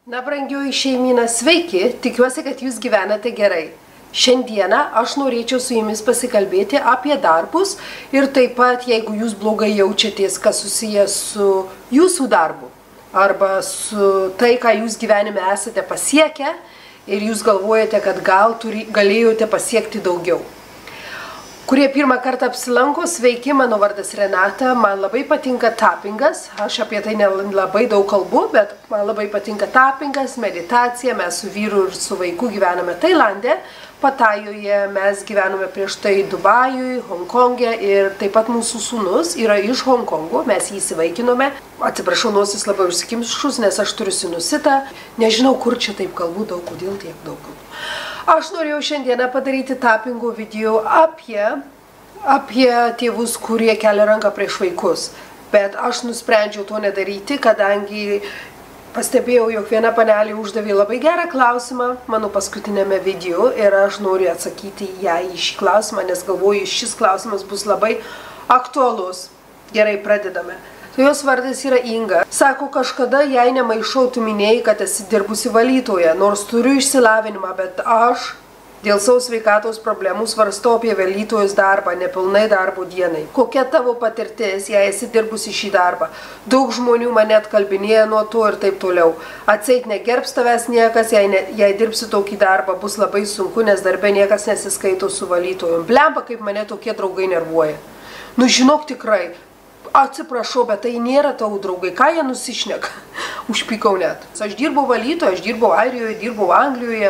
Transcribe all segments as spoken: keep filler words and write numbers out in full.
Na, brangioji šeimyna, sveiki, tikiuosi, kad jūs gyvenate gerai. Šiandieną aš norėčiau su jumis pasikalbėti apie darbus ir taip pat, jeigu jūs blogai jaučiatės, kas susijęs su jūsų darbu arba su tai, ką jūs gyvenime esate pasiekę ir jūs galvojate, kad gal turi, galėjote pasiekti daugiau. Kurie pirmą kartą apsilanko, sveiki, mano vardas Renata, man labai patinka tapingas, aš apie tai labai daug kalbu, bet man labai patinka tapingas, meditacija, mes su vyru ir su vaiku gyvename Tailande, Patajoje, mes gyvename prieš tai Dubajui, Hongkonge ir taip pat mūsų sūnus yra iš Hongkongo, mes jį įsivaikinome. Atsiprašau, nosis labai užsikimšus, nes aš turiu sinusitą, nežinau, kur čia taip kalbu daug, kodėl tiek daug kalbu. Aš norėjau šiandieną padaryti tapingo video apie, apie tėvus, kurie kelia ranką prieš vaikus, bet aš nusprendžiau to nedaryti, kadangi pastebėjau, jog viena panelė uždavė labai gerą klausimą mano paskutinėme video ir aš noriu atsakyti ją į šį klausimą, nes galvoju, šis klausimas bus labai aktualus. Gerai, pradedame. Jos vardas yra Inga. Sako, kažkada jai nemaišau, tu minėjai, kad esi dirbusi valytoje, nors turiu išsilavinimą, bet aš dėl savo sveikatos problemų svarstau apie valytojos darbą, nepilnai darbo dienai. Kokia tavo patirtis, jei esi dirbusi šį darbą? Daug žmonių mane atkalbinėja nuo to ir taip toliau. Atseit negerbs tavęs niekas, jei, ne, jei dirbsi tokį darbą, bus labai sunku, nes darbe niekas nesiskaito su valytojom. Blemba, kaip mane tokie draugai nervuoja. Nu, žinok tikrai. Atsiprašau, bet tai nėra tavo draugai. Ką jie nusišneka? Užpykau net. Aš dirbau valytoje, aš dirbau Airijoje, dirbau Anglijoje,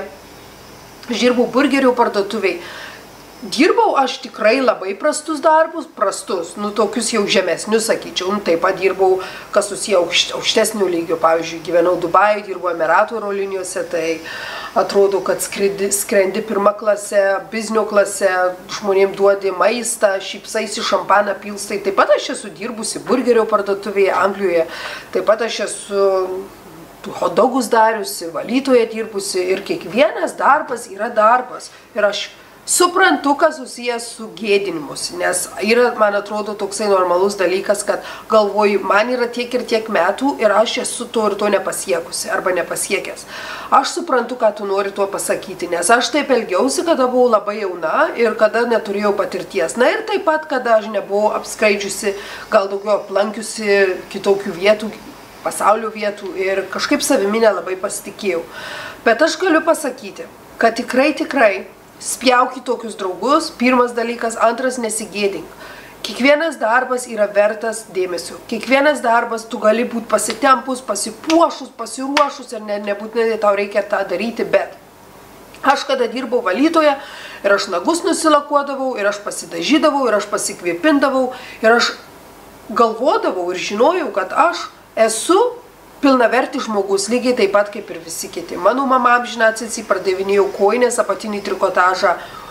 aš dirbau burgerių parduotuviai. Dirbau aš tikrai labai prastus darbus, prastus, nu tokius jau žemesnius, sakyčiau. Nu, taip pat dirbau, kas susiję aukštesnių lygių. Pavyzdžiui, gyvenau Dubajuje, dirbau Emiratų oro linijose, tai atrodo, kad skrendi, skrendi pirmą klasę, biznio klasę, žmonėm duodi maistą, šypsaisi, šampaną pilstai. Taip pat aš esu dirbusi burgerio parduotuvėje Anglijoje, taip pat aš esu hotdogus dariusi, valytoje dirbusi ir kiekvienas darbas yra darbas. Ir aš suprantu, kas susijęs su gėdinimusi, nes yra, man atrodo, toksai normalus dalykas, kad galvoju, man yra tiek ir tiek metų ir aš esu to ir to nepasiekusi arba nepasiekęs. Aš suprantu, ką tu nori tuo pasakyti, nes aš taip elgiausi, kada buvau labai jauna ir kada neturėjau patirties. Na ir taip pat, kada aš nebuvau apskraidžiusi, gal daugiau aplankiusi kitokių vietų, pasaulio vietų ir kažkaip savimi nelabai pasitikėjau. Bet aš galiu pasakyti, kad tikrai, tikrai spjauk į tokius draugus, pirmas dalykas, antras nesigėdink. Kiekvienas darbas yra vertas dėmesio. Kiekvienas darbas tu gali būti pasitempus, pasipuošus, pasiruošus ir ne, nebūtinai tau reikia tą daryti, bet aš kada dirbau valytoje ir aš nagus nusilakuodavau, ir aš pasidažydavau, ir aš pasikvėpindavau, ir aš galvodavau ir žinojau, kad aš esu pilnavertis žmogus, lygiai taip pat kaip ir visi kiti. Mano mama amžiną atsitsi pardavinėjau kojines, apatinį trikotažą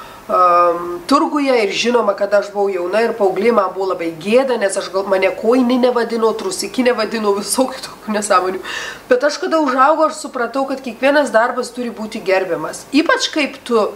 um, turguje ir žinoma, kad aš buvau jauna ir paauglė, man buvo labai gėda, nes aš gal, mane kojinį nevadino, trusikinį nevadino, visokių tokių nesąmonių. Bet aš kada užaugau, aš supratau, kad kiekvienas darbas turi būti gerbiamas. Ypač kaip tu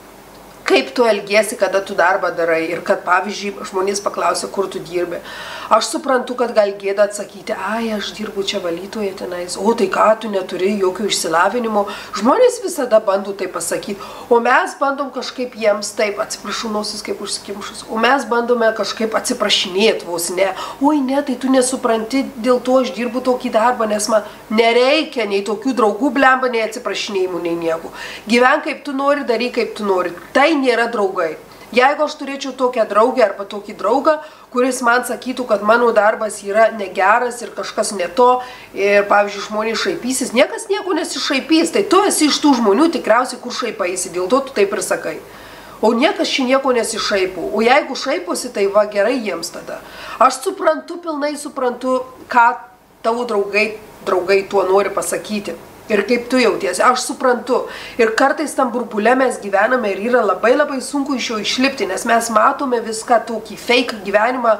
kaip tu elgiesi, kada tu darbą darai ir kad, pavyzdžiui, žmonės paklausia, kur tu dirbi. Aš suprantu, kad gal gėda atsakyti, ai, aš dirbu čia valytoje tenais, o tai ką, tu neturi jokio išsilavinimo. Žmonės visada bando tai pasakyti, o mes bandom kažkaip jiems taip, atsiprašau, nosis kaip užsikimšus, o mes bandome kažkaip atsiprašinėti vos, ne, oi ne, tai tu nesupranti, dėl to aš dirbu tokį darbą, nes man nereikia nei tokių draugų blemba, nei atsiprašinėjimų, nei nieko. Gyven kaip tu nori, daryk kaip tu nori. Tai nėra draugai. Jeigu aš turėčiau tokią draugę arba tokį draugą, kuris man sakytų, kad mano darbas yra negeras ir kažkas ne to, ir, pavyzdžiui, žmonės šaipysis, niekas nieko nesišaipys, tai tu esi iš tų žmonių tikriausiai, kur šaipaisi, dėl to tu taip ir sakai. O niekas čia nieko nesišaipo. O jeigu šaiposi, tai va gerai jiems tada. Aš suprantu, pilnai suprantu, ką tavo draugai, draugai tuo nori pasakyti. Ir kaip tu jautiesi, aš suprantu. Ir kartais tam burbule mes gyvename ir yra labai labai sunku iš jo išlipti, nes mes matome viską tokį fake gyvenimą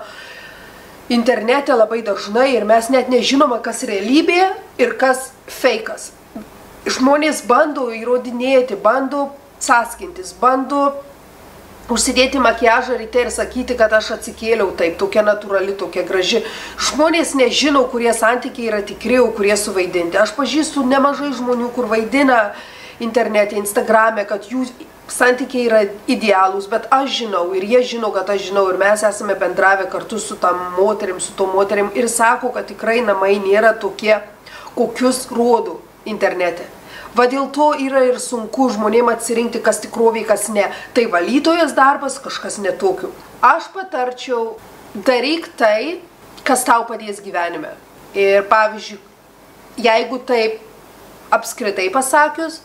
internete labai dažnai ir mes net nežinome, kas realybė ir kas fake'as. Žmonės bando įrodinėti, bando sąskintis, bando užsidėti makiažą ryte ir sakyti, kad aš atsikėliau taip, tokia natūrali, tokia graži. Žmonės nežino, kurie santykiai yra tikri, o kurie suvaidinti. Aš pažįstu nemažai žmonių, kur vaidina internete, Instagrame, kad jų santykiai yra idealūs, bet aš žinau ir jie žino, kad aš žinau ir mes esame bendravę kartu su tam moterim, su to moterim ir sako, kad tikrai namai nėra tokie, kokius rodo internete. Va dėl to yra ir sunku žmonėm atsirinkti, kas tikroviai, kas ne. Tai valytojos darbas, kažkas netokiu. Aš patarčiau, daryk tai, kas tau padės gyvenime. Ir pavyzdžiui, jeigu taip apskritai pasakius,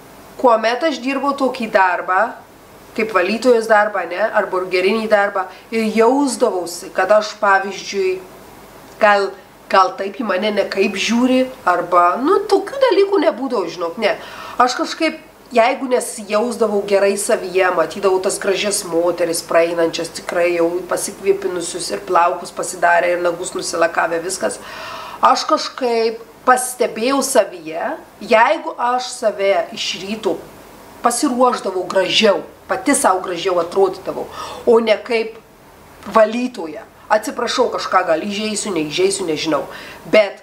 kuomet aš dirbau tokį darbą, kaip valytojos darbą, ne, ar burgerinį darbą, ir jausdavausi, kad aš, pavyzdžiui, gal... gal taip į mane nekaip žiūri, arba, nu, tokių dalykų nebūdavo, žinok, ne. Aš kažkaip, jeigu nesijausdavau gerai savyje, matydavau tas gražias moteris praeinančias, tikrai jau pasikvėpinusius ir plaukus pasidarę ir nagus nusilakavę, viskas, aš kažkaip pastebėjau savyje, jeigu aš save iš ryto pasiruošdavau gražiau, pati savo gražiau atrodydavau, o ne kaip valytoja. Atsiprašau, kažką gal įžeisiu, neįžeisiu, nežinau. Bet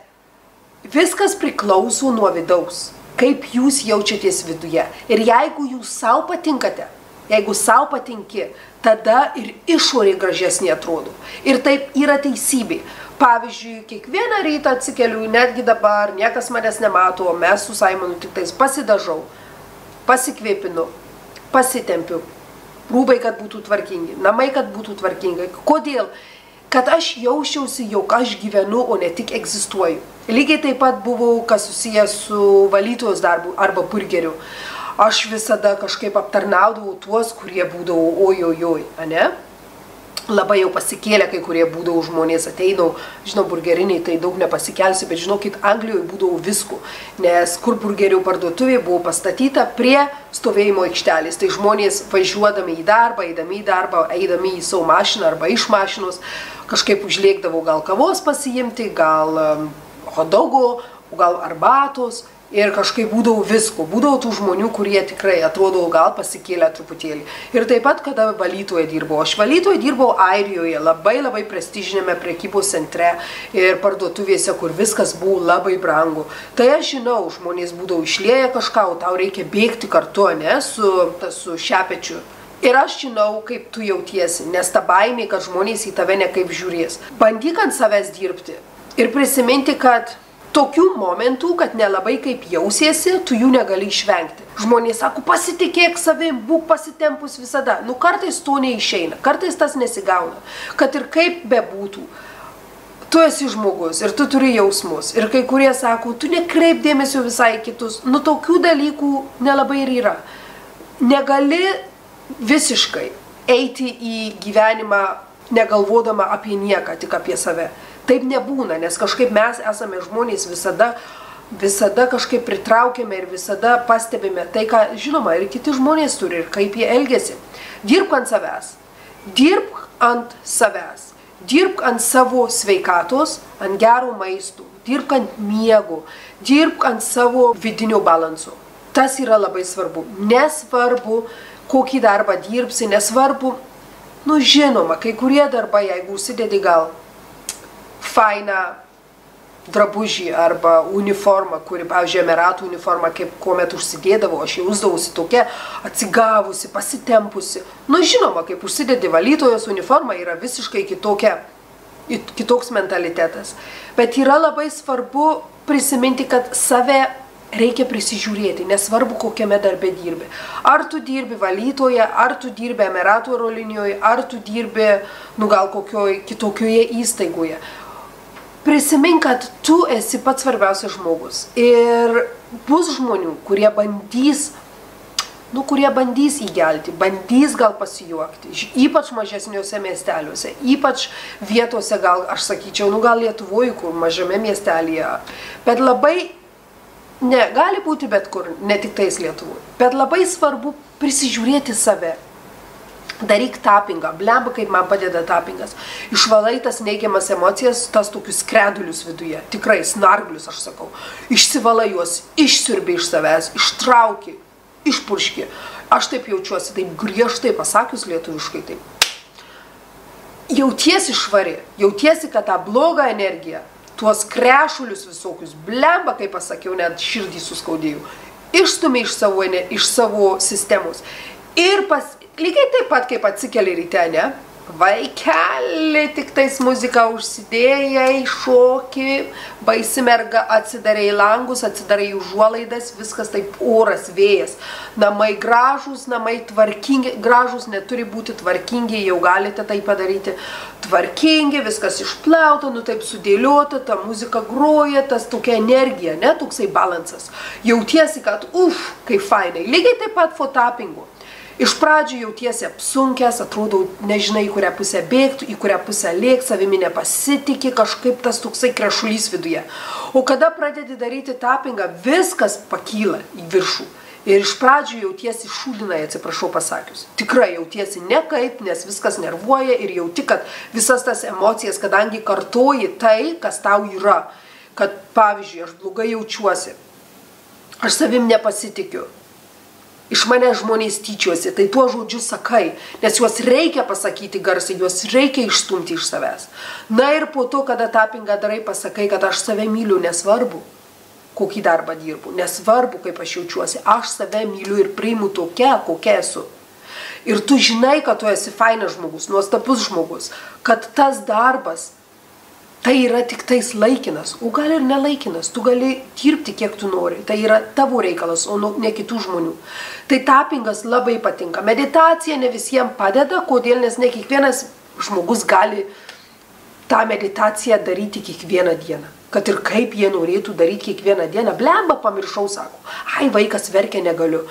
viskas priklauso nuo vidaus, kaip jūs jaučiatės viduje. Ir jeigu jūs savo patinkate, jeigu savo patinki, tada ir išorė gražesnė atrodo. Ir taip yra teisybė. Pavyzdžiui, kiekvieną rytą atsikeliu, netgi dabar, niekas manęs nemato, o mes su Saimonu tik tais pasidažau, pasikvėpinu, pasitempiu, rūbai, kad būtų tvarkingi, namai, kad būtų tvarkingi. Kodėl? Kad aš jausčiausi, jog aš gyvenu, o ne tik egzistuoju. Lygiai taip pat buvau, kas susijęs su valytojos darbu arba burgeriu. Aš visada kažkaip aptarnaudavau tuos, kurie būdavo ojojoj, ane? Labai jau pasikėlė, kai kurie būdavo žmonės ateidavo, žinau, burgeriniai, tai daug nepasikelsi, bet žinokit, Anglijoje būdavo visko, nes kur burgerių parduotuvė buvo pastatyta prie stovėjimo aikštelės, tai žmonės važiuodami į darbą, eidami į darbą, eidami į savo mašiną arba iš mašinos, kažkaip užlėkdavo gal kavos pasiimti, gal um, hodogo, gal arbatos. Ir kažkaip būdavo visko, būdavo tų žmonių, kurie tikrai atrodo gal pasikėlę truputėlį. Ir taip pat, kada valytoje dirbau. Aš valytoje dirbau Airijoje, labai labai prestižinėme prekybos centre ir parduotuvėse, kur viskas buvo labai brangu. Tai aš žinau, žmonės būdavo išlieję kažką, o tau reikia bėgti kartu, ne, su, su šepečiu. Ir aš žinau, kaip tu jautiesi, nes ta baimė, kad žmonės į tave nekaip žiūrės. Bandyk ant savęs dirbti ir prisiminti, kad tokių momentų, kad nelabai kaip jausiesi, tu jų negali išvengti. Žmonės sako, pasitikėk savim, būk pasitempus visada. Nu, kartais to neišeina, kartais tas nesigauna. Kad ir kaip bebūtų, tu esi žmogus ir tu turi jausmus. Ir kai kurie sako, tu nekreip dėmesio visai kitus. Nu, tokių dalykų nelabai ir yra. Negali visiškai eiti į gyvenimą negalvodama apie nieką, tik apie save. Taip nebūna, nes kažkaip mes esame žmonės visada, visada kažkaip pritraukiame ir visada pastebime tai, ką, žinoma, ir kiti žmonės turi ir kaip jie elgiasi. Dirbk ant savęs, dirbk ant savęs, dirbk ant savo sveikatos, ant gero maisto, dirbk ant miego, dirbk ant savo vidinio balanso. Tas yra labai svarbu. Nesvarbu, kokį darbą dirbsi, nesvarbu, nu žinoma, kai kurie darbai, jeigu užsidedi gal fainą drabužį arba uniformą, kuri, pavyzdžiui, Emiratų uniformą, kaip kuomet užsidėdavo, aš jausdavausi tokia atsigavusi, pasitempusi. Nu, žinoma, kaip užsidedi valytojos uniformą, yra visiškai kitokia, kitoks mentalitetas. Bet yra labai svarbu prisiminti, kad save reikia prisižiūrėti, nesvarbu, kokiame darbe dirbi. Ar tu dirbi valytoje, ar tu dirbi Emiratų oro linijoje, ar tu dirbi, nu, gal kokioje kitokioje įstaigoje. Prisimink, kad tu esi pats svarbiausias žmogus ir bus žmonių, kurie bandys, nu, kurie bandys įgelti, bandys gal pasijuokti, ypač mažesniuose miesteliuose, ypač vietose, gal, aš sakyčiau, nu, gal Lietuvoje, kur mažame miestelėje, bet labai, ne, gali būti bet kur, ne tik tais Lietuvoje, bet labai svarbu prisižiūrėti save. Daryk tapingą, blemba, kaip man padeda tapingas. Išvalai tas neigiamas emocijas, tas tokius skredulius viduje, tikrai snarglius, aš sakau. Išsivalai juos, išsiurbi iš savęs, ištrauki, išpurški. aš taip jaučiuosi, taip griežtai pasakius lietuviškai taip. Jautiesi švari, jautiesi, kad tą blogą energiją, tuos krešulius visokius, blemba, kaip pasakiau, net širdį suskaudėjau, išstumė iš savo, iš savo sistemos. Ir pas, lygiai taip pat, kaip atsikeli ryte, ne? Vaikeli, tik tais muziką užsidėjai, šoki, baisi merga, atsidarai langus, atsidarai užuolaidas, viskas taip oras, vėjas. Namai gražus, namai tvarkingi, gražus neturi būti tvarkingi, jau galite tai padaryti. Tvarkingi, viskas išplauta, nu taip sudėliota, ta muzika groja, tas tokia energija, ne, toksai balansas. Jautiesi, kad uf, kaip fainai. Lygiai taip pat fototappingu. Iš pradžių jautiesi apsunkęs, atrodo, nežinai, į kurią pusę bėgtų, į kurią pusę lėk, savimi nepasitikė, kažkaip tas toksai krešulys viduje. O kada pradedi daryti tappingą, viskas pakyla į viršų. Ir iš pradžių jautiesi šūdinai, atsiprašau pasakius. Tikrai jautiesi nekaip, nes viskas nervuoja ir jauti, kad visas tas emocijas, kadangi kartoji tai, kas tau yra. Kad, pavyzdžiui, aš blogai jaučiuosi, aš savim nepasitikiu. Iš mane žmonės tyčiuosi, tai tuo žodžiu sakai, nes juos reikia pasakyti garsiai, juos reikia išstumti iš savęs. Na ir po to, kada tappingą darai, pasakai, kad aš save myliu, nesvarbu, kokį darbą dirbu, nesvarbu, kaip aš jaučiuosi, aš save myliu ir priimu tokia, kokia esu. Ir tu žinai, kad tu esi fainas žmogus, nuostabus žmogus, kad tas darbas, tai yra tik tais laikinas, o gal ir nelaikinas, tu gali dirbti kiek tu nori, tai yra tavo reikalas, o ne kitų žmonių. Tai tappingas labai patinka. Meditacija ne visiems padeda, kodėl, nes ne kiekvienas žmogus gali tą meditaciją daryti kiekvieną dieną. Kad ir kaip jie norėtų daryti kiekvieną dieną, blemba, pamiršau, sako, ai, vaikas verkia, negaliu.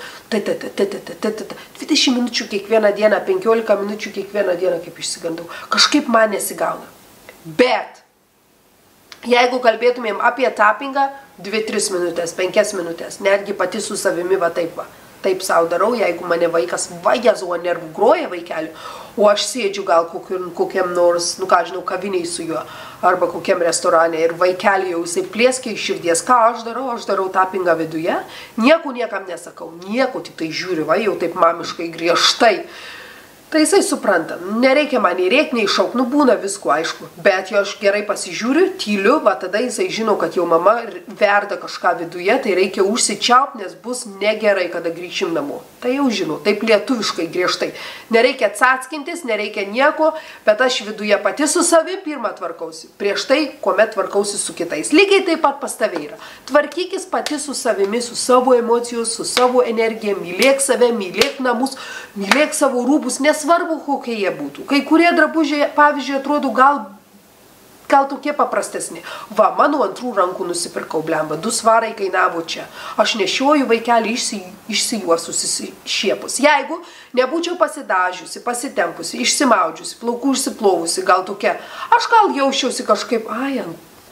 dvidešimt minučių kiekvieną dieną, penkiolika minučių kiekvieną dieną, kaip išsigandau. Kažkaip man nesigauna. Bet jeigu kalbėtumėm apie tappingą, dvi tris minutės, penkias minutės, netgi pati su savimi va taip va. Taip sau darau, jeigu mane vaikas vajazuo nervų groja vaikelį, o aš sėdžiu gal kokiam, kokiam nors, nu ką žinau, kaviniai su juo, arba kokiam restorane ir vaikelį jau jisai plėskia iš širdies. Ką aš darau? Aš darau tappingą viduje, nieko niekam nesakau, nieko, tik tai žiūriu, va, jau taip mamiškai griežtai. Tai jisai supranta, nereikia man nei rėkti, nei šauk, nu būna visko, aišku, bet jo aš gerai pasižiūriu, tyliu, va tada jisai žino, kad jau mama verda kažką viduje, tai reikia užsičiaupt, nes bus negerai, kada grįšim namo. Tai jau žino, taip lietuviškai griežtai. Nereikia atsaskintis, nereikia nieko, bet aš viduje pati su savi pirmą tvarkausi, prieš tai, kuomet tvarkausi su kitais. Lygiai taip pat pas tave yra. Tvarkykis pati su savimi, su savo emocijos, su savo energija, mylėk save, mylėk namus, mylėk savo rūbus, nes svarbu, kokie jie būtų. Kai kurie drabužiai, pavyzdžiui, atrodo gal, gal tokie paprastesni. Va, mano antrų rankų nusipirkau, blemba, du svarai kainavo čia. Aš nešioju vaikelį išsi, išsijuosusi šiepus. Jeigu nebūčiau pasidažiusi, pasitempusi, išsimaudžiusi, plaukų išsiplovusi, gal tokia, aš gal jausčiausi kažkaip, ai,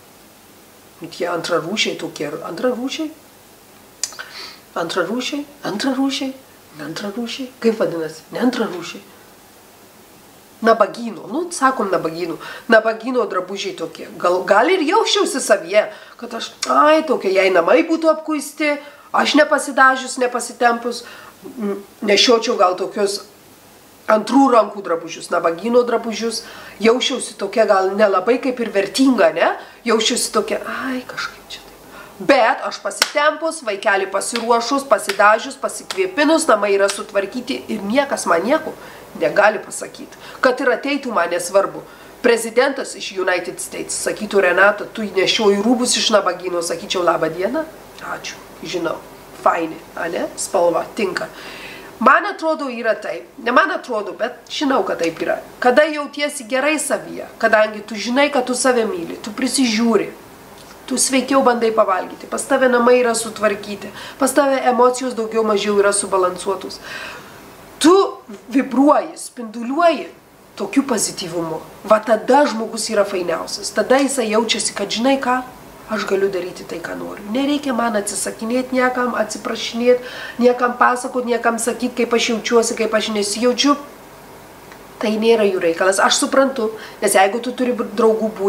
tie antrarūšiai tokie, antrarūšiai, antrarūšiai, antrarūšiai, antrarūšiai, kaip vadinasi, ne antrarūšiai. Nabagino, nu, sakom nabagino, nabagino drabužiai tokie. Gal, gal ir jausčiausi savyje, kad aš, ai, tokie, jei namai būtų apkuisti, aš nepasidažius, nepasitempus, nešiočiau gal tokius antrų rankų drabužius, nabagino drabužius, jausčiausi tokia gal nelabai kaip ir vertinga, ne? Jausčiausi tokia, ai, kažkaip čia. Bet aš pasitempus, vaikelį pasiruošus, pasidažius, pasikvėpinus, namai yra sutvarkyti ir niekas man nieko negali pasakyti. Kad ir ateitų man nesvarbu. Prezidentas iš United States sakytų, Renata, tu nešioji rūbus iš nabagino, sakyčiau, labą dieną, ačiū, žinau, faini, ane, spalva, tinka. Man atrodo yra taip, ne man atrodo, bet žinau, kad taip yra. Kada jautiesi gerai savyje, kadangi tu žinai, kad tu save myli, tu prisižiūri, tu sveikiau bandai pavalgyti, pas tave namai yra sutvarkyti, pas tave emocijos daugiau mažiau yra subalansuotus. Tu vibruoji, spinduliuoji tokiu pozityvumu. Va tada žmogus yra fainiausias. Tada jisai jaučiasi, kad žinai ką, aš galiu daryti tai, ką noriu. Nereikia man atsisakinėti niekam, atsiprašinėti, niekam pasakoti, niekam sakyti, kaip aš jaučiuosi, kaip aš nesijaučiu. Tai nėra jų reikalas. Aš suprantu, nes jeigu tu turi draugų būrį,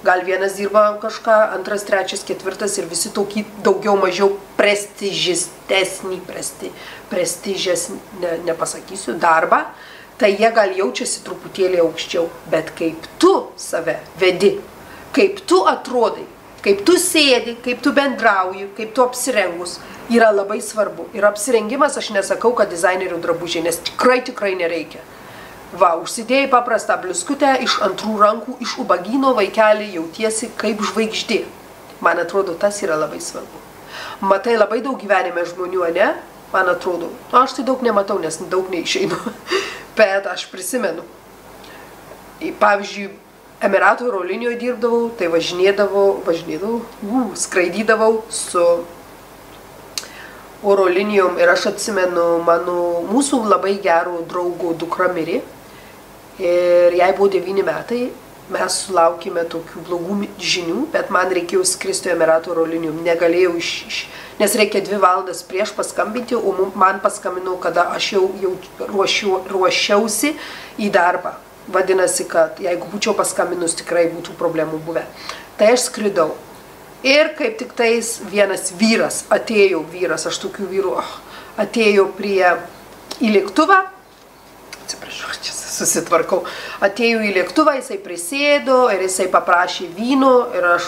Gal vienas dirba kažką, antras, trečias, ketvirtas ir visi tokį daugiau mažiau prestižistesnį, presti, prestižesnį, ne, nepasakysiu, darbą, tai jie gal jaučiasi truputėlį aukščiau. Bet kaip tu save vedi, kaip tu atrodai, kaip tu sėdi, kaip tu bendrauji, kaip tu apsirengus, yra labai svarbu. Ir apsirengimas, aš nesakau, kad dizainerių drabužiai, nes tikrai, tikrai nereikia. Va, užsidėjai paprastą bliuskutę iš antrų rankų, iš ubagyno vaikelį jautiesi kaip žvaigždė. Man atrodo, tas yra labai svarbu. Matai labai daug gyvenime žmonių, ne? Man atrodo. Nu, aš tai daug nematau, nes daug neišeinu. Bet aš prisimenu. Pavyzdžiui, Emiratų oro linijoje dirbdavau, tai važinėdavau, važinėdavau, uh, skraidydavau su oro linijom ir aš atsimenu, mano, mūsų labai gerų draugų dukra mirė. Ir jai buvo devyni metai, mes sulaukime tokių blogų žinių, bet man reikėjo skristi Emiratų oro linijom, negalėjau iš, iš, nes reikia dvi valandas prieš paskambinti, o man paskambinau, kada aš jau, jau ruošiu, ruošiausi į darbą. Vadinasi, kad jeigu būčiau paskambinus, tikrai būtų problemų buvę. Tai aš skridau. Ir kaip tik tais vienas vyras, atėjo vyras, aš tokių vyrų, oh, atėjo prie į lėktuvą, atsiprašau, čia susitvarkau, atėjo į lėktuvą, jisai prisėdo ir jisai paprašė vyno ir aš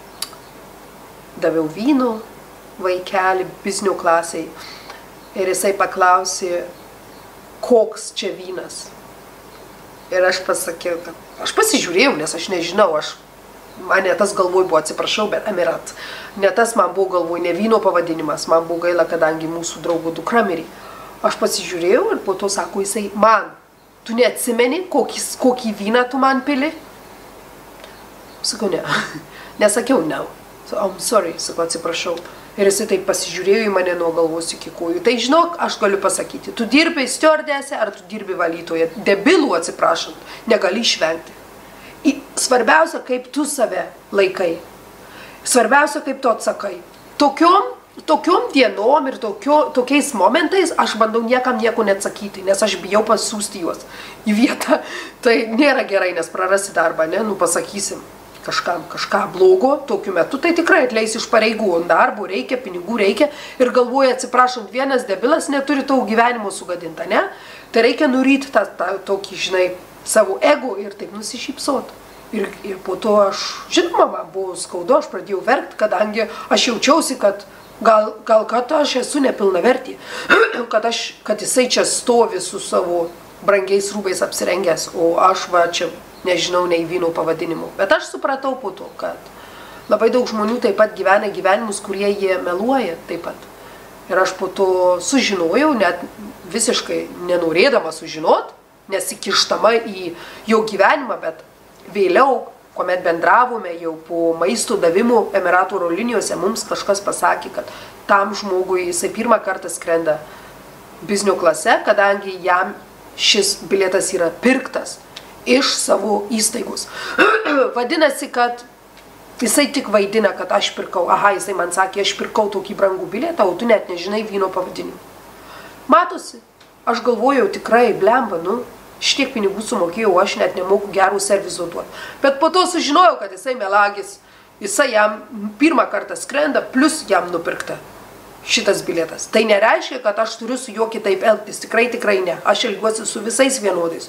daviau vyno vaikelį biznio klasiai ir jisai paklausė, koks čia vynas. Ir aš pasakiau, kad aš pasižiūrėjau, nes aš nežinau, aš man ne tas galvoj buvo, atsiprašau, bet Emirat. Ne tas man buvo galvoj, ne vyno pavadinimas, man buvo gaila, kadangi mūsų draugų dukra mirė. Aš pasižiūrėjau ir po to sako jisai, man, tu neatsimeni, kokį, kokį vyną tu man pili? Sakau, ne. Nesakiau, ne. So, I'm sorry, sakau, atsiprašau. Ir jisai taip pasižiūrėjo į mane nuo galvos iki kojų. Tai žinok, aš galiu pasakyti, tu dirbi stiuardese ar tu dirbi valytoje. Debilų atsiprašant, negali išvengti. Svarbiausia, kaip tu save laikai. Svarbiausia, kaip tu atsakai. Tokiom, tokiom dienom ir tokio, tokiais momentais aš bandau niekam nieko neatsakyti, nes aš bijau pasiųsti juos į vietą. Tai nėra gerai, nes prarasi darbą, ne? Nu pasakysim kažkam kažką blogo tokiu metu, tai tikrai atleis iš pareigų, ant darbo reikia, pinigų reikia ir galvoja, atsiprašant, vienas debilas neturi tau gyvenimo sugadinta, ne? Tai reikia nuryti tą, tą tokį, žinai, savo ego ir taip nusišypsot. Ir, ir po to aš, žinoma, man buvo skaudu, aš pradėjau verkti, kadangi aš jaučiausi, kad gal, gal kad aš esu nepilnavertė, kad, aš, kad jisai čia stovi su savo brangiais rūbais apsirengęs, o aš va čia nežinau nei vyno pavadinimų. Bet aš supratau po to, kad labai daug žmonių taip pat gyvena gyvenimus, kurie jie meluoja taip pat. Ir aš po to sužinojau, net visiškai nenorėdama sužinot, nesikištama į jo gyvenimą, bet vėliau, kuomet bendravome jau po maisto davimų Emiratų oro linijose, mums kažkas pasakė, kad tam žmogui jisai pirmą kartą skrenda biznio klase, kadangi jam šis bilietas yra pirktas iš savo įstaigos. Vadinasi, kad jisai tik vaidina, kad aš pirkau. Aha, jisai man sakė, aš pirkau tokį brangų bilietą, o tu net nežinai vyno pavadinimą. Matosi, aš galvojau tikrai, blemba, nu, šitiek pinigų sumokėjau, aš net nemoku gerų servizo duoti. Bet po to sužinojau, kad jisai melagis, jisai jam pirmą kartą skrenda, plus jam nupirkta šitas bilietas. Tai nereiškia, kad aš turiu su juo kitaip elgtis. Tikrai, tikrai ne. Aš elgiuosi su visais vienodais.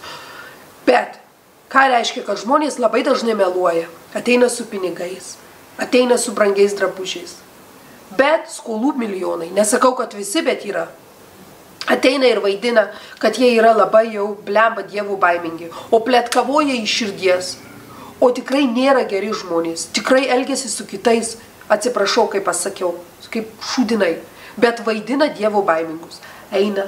Bet ką reiškia, kad žmonės labai dažnai meluoja. Ateina su pinigais, ateina su brangiais drabužiais. Bet skolų milijonai. Nesakau, kad visi, bet yra. Ateina ir vaidina, kad jie yra labai jau blemba dievų baimingi, o pletkavoja iš širdies. O tikrai nėra geri žmonės, tikrai elgiasi su kitais, atsiprašau, kaip pasakiau, kaip šūdinai, bet vaidina dievo baimingus. Eina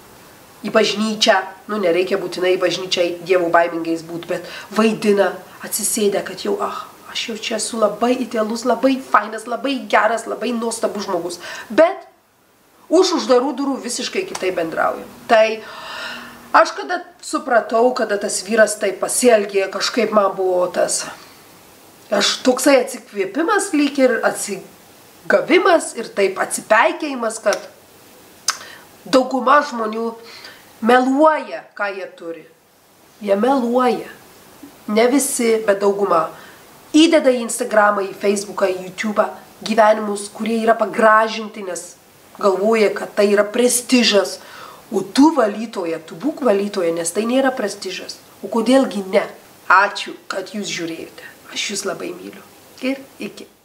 į bažnyčią, nu nereikia būtinai į bažnyčią dievo baimingais būti, bet vaidina, atsisėdę, kad jau, ah, aš jau čia esu labai idealus, labai fainas, labai geras, labai nuostabus žmogus. Bet už uždarų durų visiškai kitaip bendrauja. Tai aš kada supratau, kada tas vyras taip pasielgė, kažkaip man buvo tas, aš toksai atsikvėpimas lyg ir atsigavimas ir taip atsipeikėjimas, kad dauguma žmonių meluoja, ką jie turi. Jie meluoja. Ne visi, bet dauguma. įdeda į Instagramą, į Facebooką, į YouTube'ą gyvenimus, kurie yra pagražinti, nes galvoja, kad tai yra prestižas. O tu valytoja, tu būk valytoja, nes tai nėra prestižas. O kodėlgi ne? Ačiū, kad jūs žiūrėjote. Aš jūs labai myliu. Ir iki.